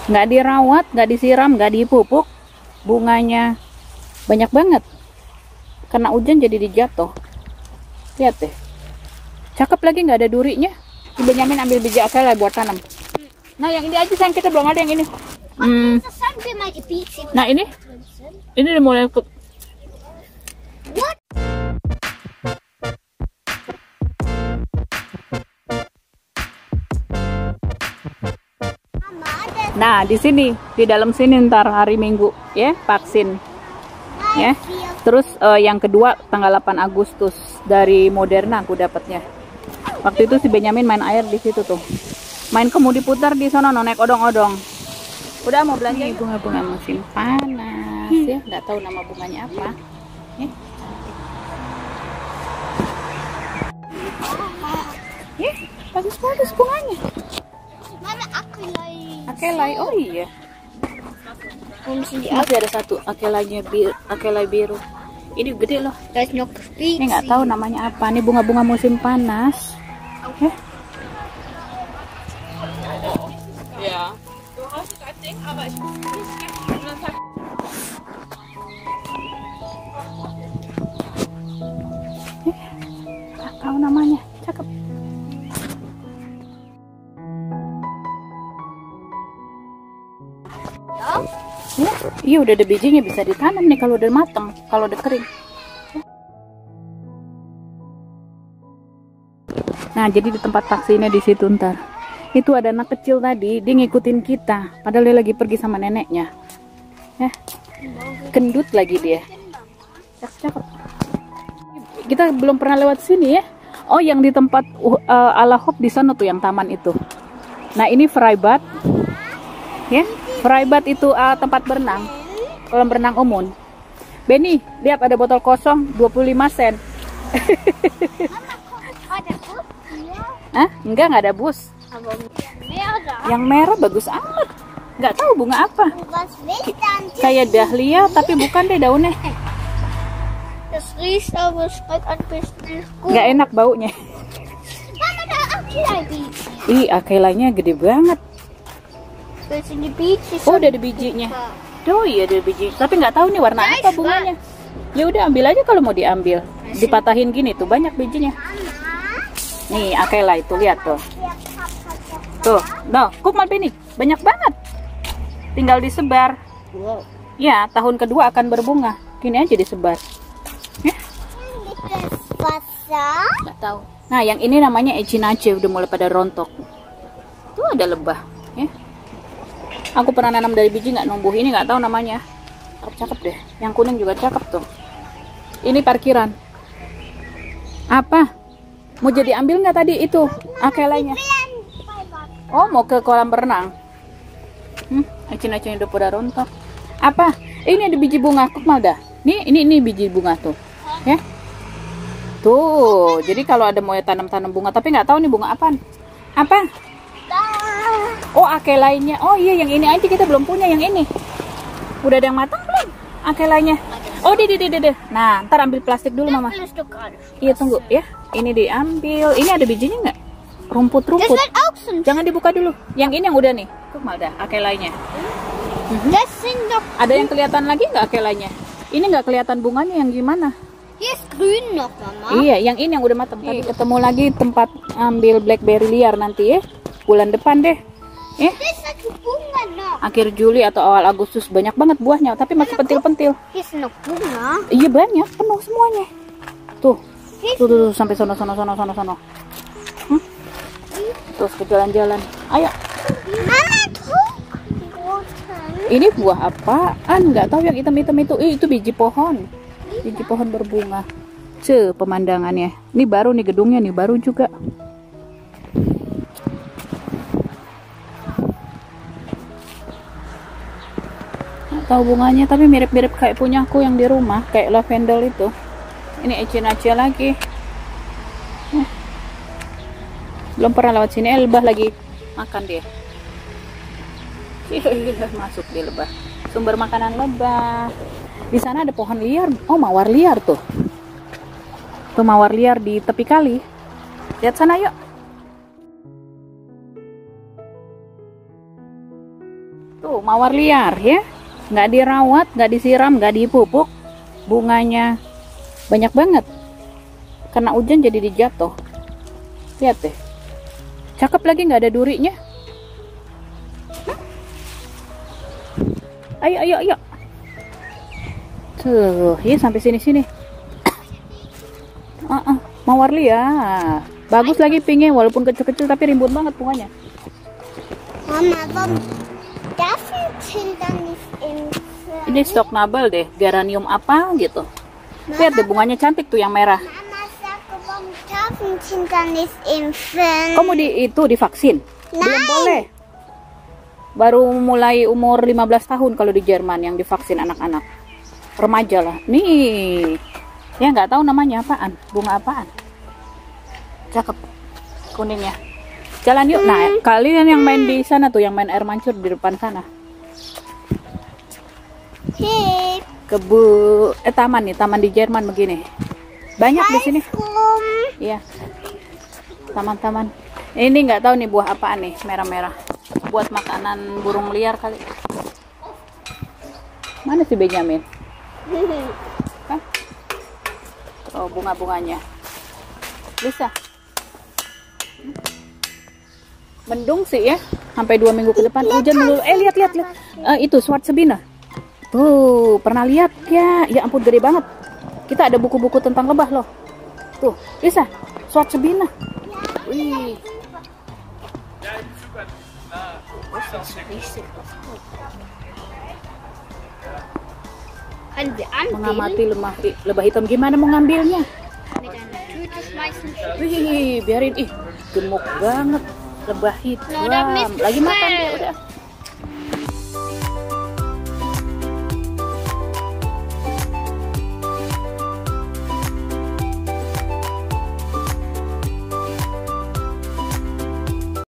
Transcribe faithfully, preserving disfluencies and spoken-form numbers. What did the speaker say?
nggak dirawat, nggak disiram, nggak dipupuk, bunganya banyak banget. Karena hujan jadi dijatuh. Lihat deh, cakep lagi, nggak ada durinya. Benyamin ambil biji akelai buat tanam. Nah yang ini aja sayang, kita belum ada yang ini. Hmm. Nah ini, ini udah mulai ke... Nah di sini, di dalam sini ntar hari Minggu ya vaksin ya. Terus uh, yang kedua tanggal delapan Agustus dari Moderna aku dapatnya. Waktu itu si Benyamin main air di situ tuh, main kemudi putar di sana, naik odong-odong. Udah mau belanja bunga-bunga musim panas ya, nggak tahu nama bunganya apa ya. Ya bagus-bagus bunganya. Mana akelai? Akelai, oh iya. Masih ada satu akelainya biru, akelai biru. Ini gede loh. Ini nggak tahu namanya apa. Ini bunga-bunga musim panas. Eh? Ya. Eh, nggak tahu namanya. Cakep. Ya, iya udah ada bijinya, bisa ditanam nih kalau udah matang, kalau udah kering. Nah, jadi di tempat vaksinnya di situ ntar. Itu ada anak kecil tadi, dia ngikutin kita, padahal dia lagi pergi sama neneknya. Ya, gendut lagi dia. Cakep. Kita belum pernah lewat sini ya. Oh, yang di tempat uh, Alahop di sana tuh yang taman itu. Nah, ini Freibad. Ya. Freibad itu uh, tempat berenang, kolam berenang umum. Benny, lihat ada botol kosong dua puluh lima sen. Ada bus? Hah? Enggak, nggak ada bus. Yang merah bagus amat. Nggak tahu bunga apa. Kayak dahlia tapi bukan deh daunnya. Nggak enak baunya. Ih, akelainya gede banget. Oh, udah ada bijinya. Oh iya ada biji. Tapi nggak tahu nih warna apa bunganya. Ya udah ambil aja kalau mau diambil. Dipatahin gini tuh banyak bijinya. Nih akelai tuh, lihat tuh. Tuh, no, Kukmal Benny, banyak banget. Tinggal disebar. Ya, tahun kedua akan berbunga. Gini aja disebar. Ya. Nggak tahu. Nah, yang ini namanya echinacea, udah mulai pada rontok. Tuh ada lebah, ya. Aku pernah nanam dari biji nggak numbuh. Ini nggak tahu namanya. Cakep deh. Yang kuning juga cakep tuh. Ini parkiran. Apa? Mau jadi ambil nggak tadi itu akelainya? Oh, mau ke kolam berenang. Hmm, acin-acin udah pada rontok. Apa? Ini ada biji bunga Kukmal dah. Nih, ini ini biji bunga tuh. Ya. Tuh. Jadi kalau ada mau tanam-tanam bunga, tapi nggak tahu nih bunga apaan. Apa? Oh, akelainya. Oh iya, yang ini aja kita belum punya, yang ini. Udah ada yang matang belum? Akelainya. Oh, deh, deh, deh, deh. Nah, ntar ambil plastik dulu, Mama. Iya, tunggu ya. Ini diambil. Ini ada bijinya nggak? Rumput-rumput. Jangan dibuka dulu. Yang ini yang udah nih. Tuh, udah akelainya. Mm-hmm. Ada yang kelihatan lagi nggak akelainya? Ini nggak kelihatan bunganya yang gimana? Iya, yang ini yang udah matang. Tadi ketemu lagi tempat ambil blackberry liar nanti ya. Bulan depan deh. Eh? Akhir Juli atau awal Agustus, banyak banget buahnya, tapi masih pentil-pentil. Iya banyak, penuh semuanya. Tuh, tuh, tuh, tuh sampai sono, sono, sono, sono, sono. Hmm? Terus ke jalan-jalan. Ayo. Ini buah apaan? Nggak tahu yang hitam-hitam itu. Ih, itu biji pohon. Biji pohon berbunga. Ce, pemandangannya. Ini baru nih gedungnya nih, baru juga. Tahu bunganya, tapi mirip-mirip kayak punyaku yang di rumah, kayak lavender itu. Ini echinacea lagi. Nah. Belum pernah lewat sini, eh, lebah lagi makan dia. Masuk di lebah. Sumber makanan lebah. Di sana ada pohon liar. Oh, mawar liar tuh. Tuh mawar liar di tepi kali. Lihat sana yuk. Tuh, mawar liar ya. Nggak dirawat, nggak disiram, nggak dipupuk. Bunganya banyak banget. Karena hujan jadi dijatuh. Lihat deh. Cakep lagi, nggak ada durinya. Ayo, ayo, ayo. Tuh, ya sampai sini-sini. Uh -uh, mawar liar. Bagus lagi pinknya, walaupun kecil-kecil tapi rimbun banget bunganya. Mama, warum darf ich Kinder nicht im Ini stok nabel deh, geranium apa gitu. Lihat deh bunganya cantik tuh yang merah. Mama sagt, warum dürfen Kinder nicht impfen? Kamu di itu divaksin? Belum Nein. boleh. Baru mulai umur lima belas tahun kalau di Jerman yang divaksin anak-anak. Remaja lah. Nih. Ya nggak tahu namanya apaan, bunga apaan. Cakep kuningnya. Jalan yuk. Nah, kalian yang main di sana tuh, yang main air mancur di depan sana. Hey, Kebu eh taman nih, taman di Jerman begini. Banyak di sini. Eisblumen. Iya. Taman-taman. Ini nggak tahu nih buah apaan nih, merah-merah. Buat makanan burung liar kali. Mana si Benjamin? Hah? Oh, bunga-bunganya. Bisa. Mendung sih ya, sampai dua minggu ke depan hujan melulu. Eh lihat lihat lihat, Eh, itu Schwarzbiene. Tuh pernah lihat ya? Ya ampun gede banget. Kita ada buku-buku tentang lebah loh. Tuh bisa Schwarzbiene. Wih. Können wir anbieten? Mengamati lebah, lebah hitam, gimana mau ngambilnya? Mit einer Tüte schmeißen. Wih biarin, ih gemuk banget lebah hitam. Nah, udah, Miss. Lagi makan dia udah.